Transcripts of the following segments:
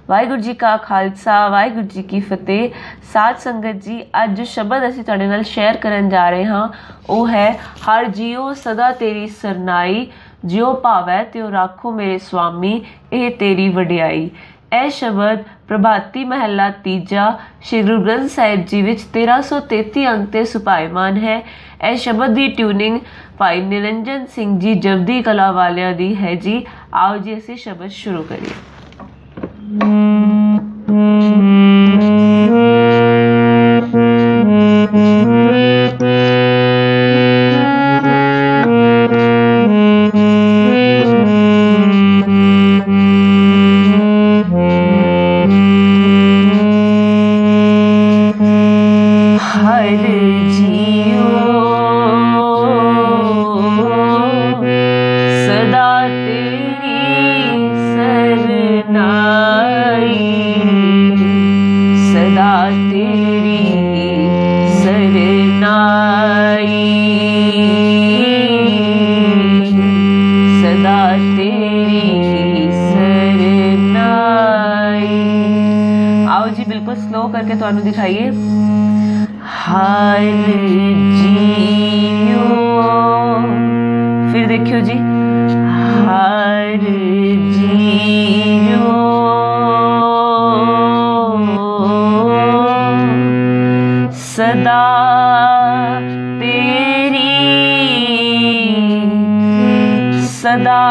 वाहिगुरू जी का खालसा वाहिगुरू जी की फतेह। साध संगत जी, अज जो शब्द असीं तुहाडे नाल शेयर करन जा रहे हाँ वो है हर जियो सदा तेरी सरनाई, जियो भावै त्यों राखो मेरे स्वामी, यह तेरी वडियाई। यह शब्द प्रभाती महला तीजा श्री गुरु ग्रंथ साहिब जी विच 1333 अंक ते सुभायमान है। यह शब्द की ट्यूनिंग भाई निरंजन सिंह जी जबदी कला वालिया दी है जी। आओ जी असीं शब्द शुरू करिए। स्लो करके तुहानू दिखाइए। हर जियो, फिर देखियो जी, हर जियो सदा तेरी सदा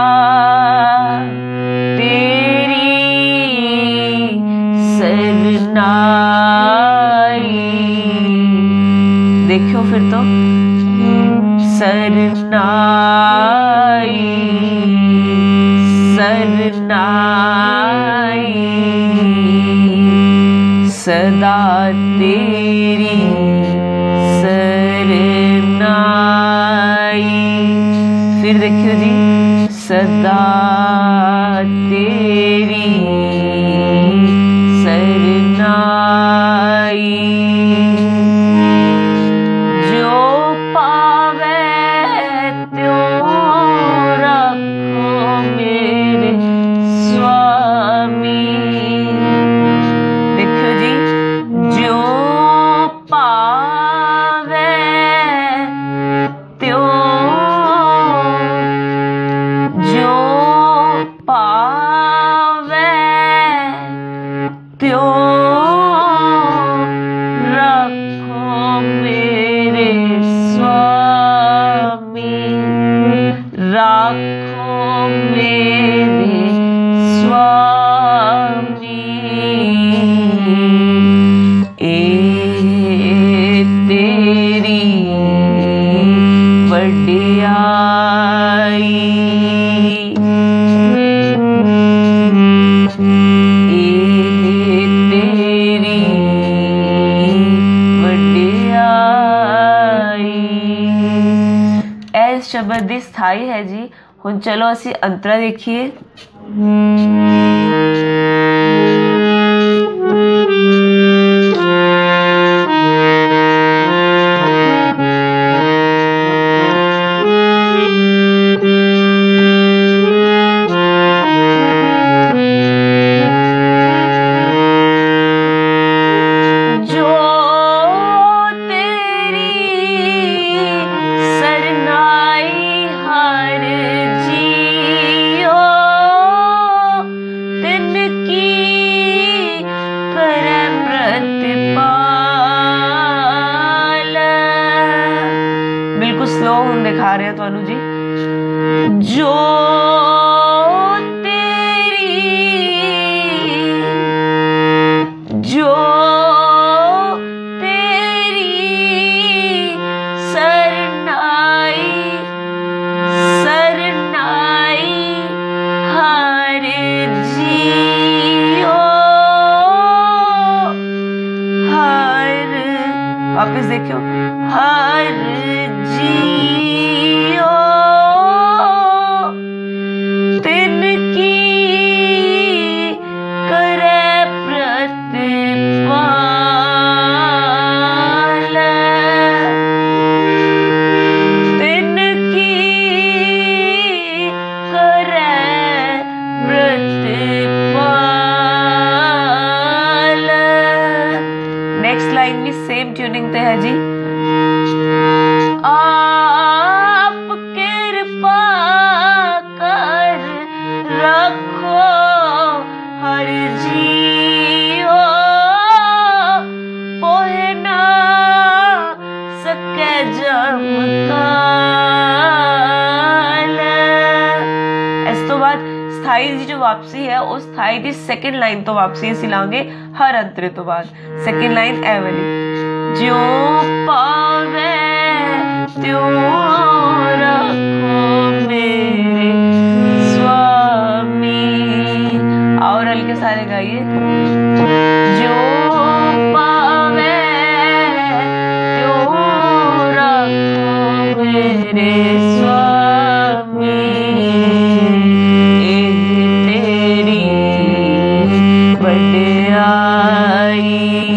देखियो फिर तो सरनाई सरनाई सदा तेरी सरनाई। फिर देखियो जी, सदा तेरी सरनाई, शब्द दी स्थाई है जी। हुण चलो असी अंतरा देखिए। स्लो हम दिखा रहे हैं तो अनु जी। जो तेरी सरनाई सरनाई हर जियो हर, वापस देखियो, हर जियो तिनकी करे प्रतिपाल, तिनकी करे प्रतिपाल। सुनते हैं जी। आप कृपा कर रखो हर जियो पोहे ना सके जमकाल। इस तो बाद स्थाई दी जो वापसी है उस स्थाई दी सेकंड लाइन तो वापसी असीं लांगे हर अंतरे तो बाद। सेकंड लाइन ए वाली, ज्यों पावे त्यों रखो मेरे स्वामी। और हल्के सारे गाइए, ज्यों पावे त्यों रखो मेरे स्वामी। तेरी वड्याई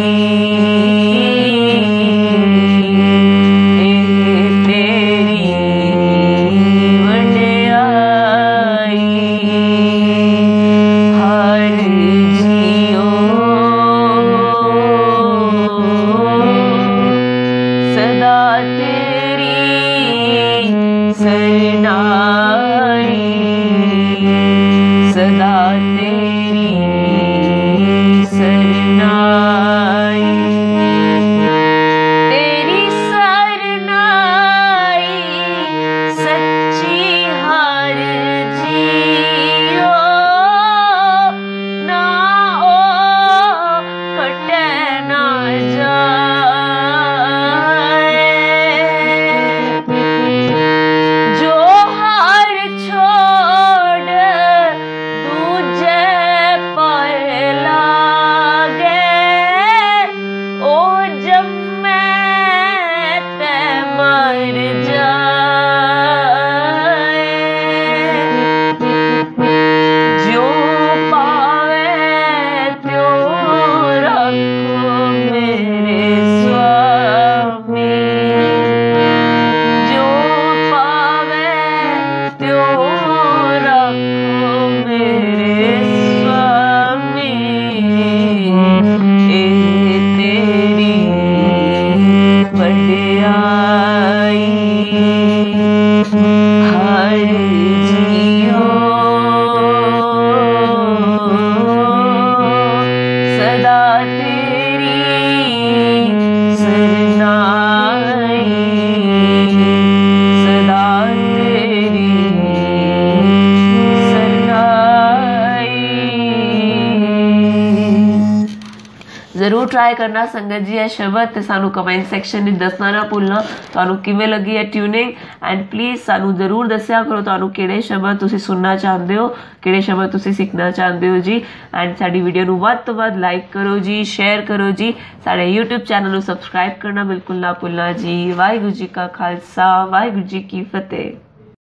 जरूर ट्राई करना संगत जी है शब्द ते सानू कमेंट सैक्शन में दसना ना भूलना तुहानू किवें लगी है ट्यूनिंग। एंड प्लीज़ सानू जरूर दस्या करो तुहानू किहड़े शब्द तुसीं सुनना चाहते हो, किहड़े शब्द तुसीं सीखना चाहते हो जी। एंड साडी वीडियो नू वध तो वध लाइक करो जी, शेयर करो जी, साडे यूट्यूब चैनल नू सबसक्राइब करना बिल्कुल ना भूलना जी। वाहिगुरू जी का खालसा, वाहिगुरू जी की फतेह।